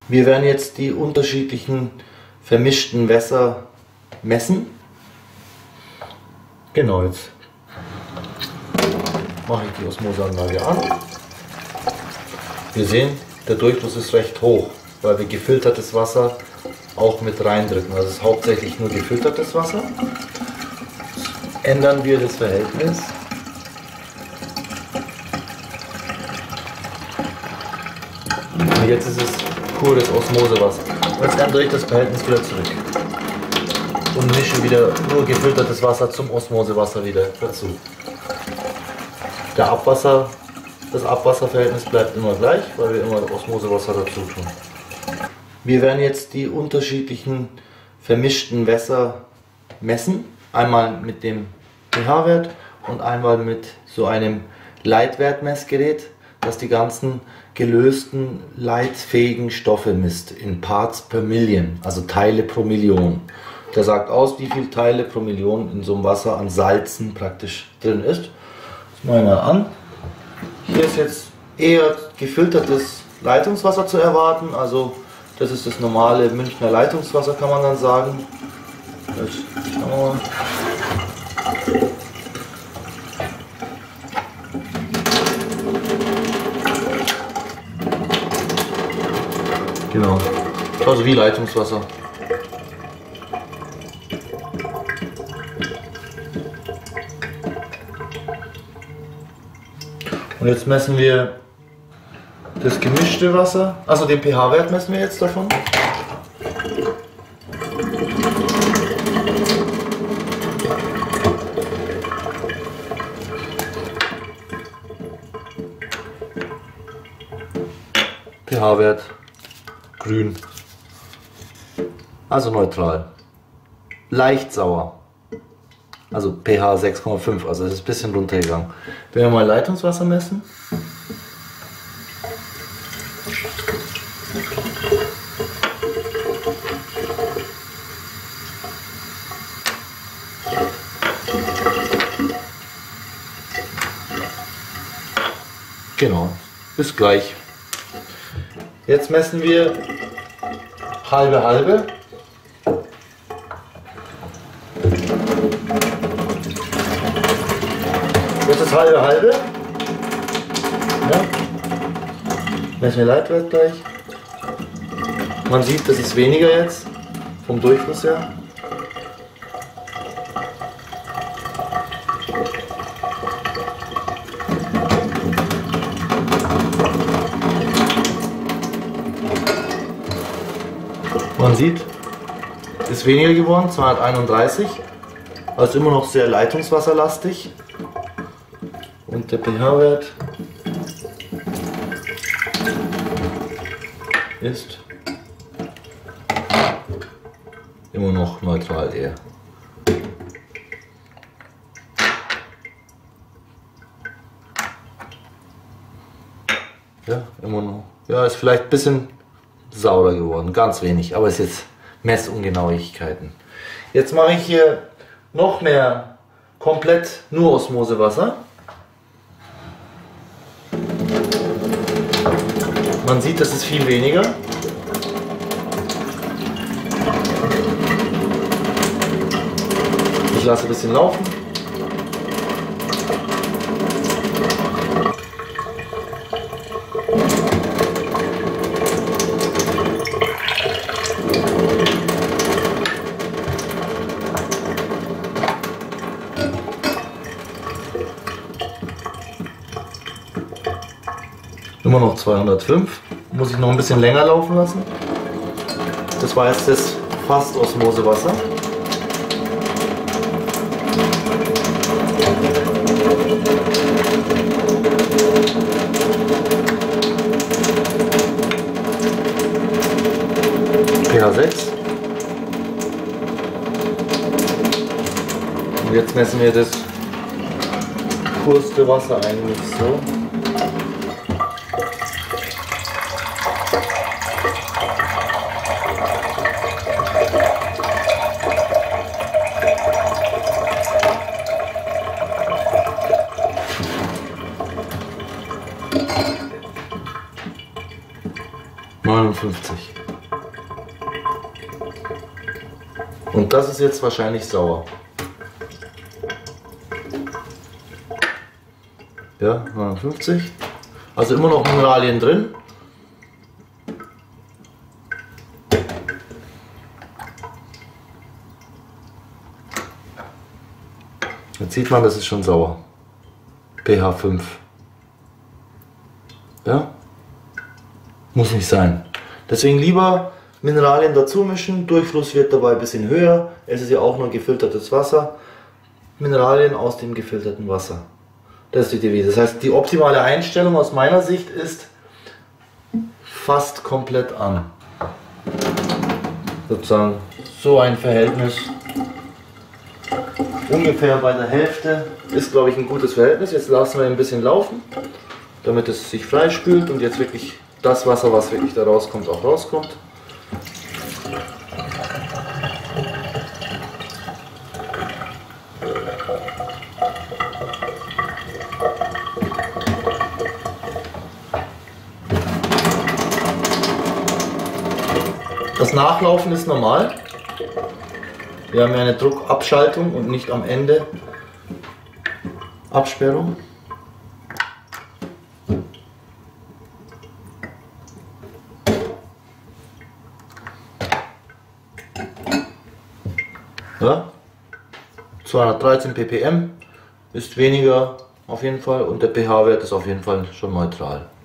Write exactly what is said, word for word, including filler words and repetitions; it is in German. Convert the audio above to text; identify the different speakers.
Speaker 1: Wir werden jetzt die unterschiedlichen vermischten Wässer messen. Genau, jetzt mache ich die Osmoseanlage an. Wir sehen, der Durchfluss ist recht hoch, weil wir gefiltertes Wasser auch mit reindrücken. Also es ist hauptsächlich nur gefiltertes Wasser. Jetzt ändern wir das Verhältnis. Und jetzt ist es pures Osmosewasser. Und jetzt ändere ich das Verhältnis wieder zurück und mische wieder nur gefiltertes Wasser zum Osmosewasser wieder dazu. Der Abwasser, das Abwasserverhältnis bleibt immer gleich, weil wir immer Osmosewasser dazu tun. Wir werden jetzt die unterschiedlichen vermischten Wässer messen. Einmal mit dem pH-Wert und einmal mit so einem Leitwertmessgerät, das die ganzen gelösten leitfähigen Stoffe misst in Parts per Million, also Teile pro Million. Der sagt aus, wie viele Teile pro Million in so einem Wasser an Salzen praktisch drin ist. Das machen wir mal an. Hier ist jetzt eher gefiltertes Leitungswasser zu erwarten, also das ist das normale Münchner Leitungswasser, kann man dann sagen. Jetzt schauen wir mal. Genau, also wie Leitungswasser. Und jetzt messen wir das gemischte Wasser, also den pH-Wert messen wir jetzt davon. pH-Wert grün, also neutral, leicht sauer, also pH sechs Komma fünf, also es ist ein bisschen runtergegangen. Wenn wir mal Leitungswasser messen, genau, ist gleich. Jetzt messen wir halbe halbe. Jetzt ist halbe halbe. Ja. Messen wir Leitwert gleich. Man sieht, das ist weniger jetzt vom Durchfluss her. Man sieht, es ist weniger geworden, zweihunderteinunddreißig, also immer noch sehr leitungswasserlastig. Und der pH-Wert ist immer noch neutral eher. Ja, immer noch. Ja, ist vielleicht ein bisschen saurer geworden, ganz wenig, aber es ist jetzt Messungenauigkeiten. Jetzt mache ich hier noch mehr komplett nur Osmosewasser. Man sieht, das ist viel weniger. Ich lasse ein bisschen laufen. Immer noch zweihundertfünf. Muss ich noch ein bisschen länger laufen lassen. Das war jetzt das fast Osmosewasser. pH sechs. Und jetzt messen wir das purste Wasser eigentlich so. neunundfünfzig. Und das ist jetzt wahrscheinlich sauer. Ja, neunundfünfzig. Also immer noch Mineralien drin. Jetzt sieht man, das ist schon sauer. pH fünf. Ja? Muss nicht sein. Deswegen lieber Mineralien dazu mischen. Durchfluss wird dabei ein bisschen höher. Es ist ja auch nur gefiltertes Wasser. Mineralien aus dem gefilterten Wasser. Das ist die Devise. Das heißt, die optimale Einstellung aus meiner Sicht ist fast komplett an. Sozusagen so ein Verhältnis. Ungefähr bei der Hälfte ist, glaube ich, ein gutes Verhältnis. Jetzt lassen wir ein bisschen laufen, damit es sich freispült und jetzt wirklich das Wasser, was wirklich da rauskommt, auch rauskommt. Das Nachlaufen ist normal. Wir haben ja eine Druckabschaltung und nicht am Ende Absperrung. Ja, zweihundertdreizehn ppm ist weniger auf jeden Fall und der pH-Wert ist auf jeden Fall schon neutral.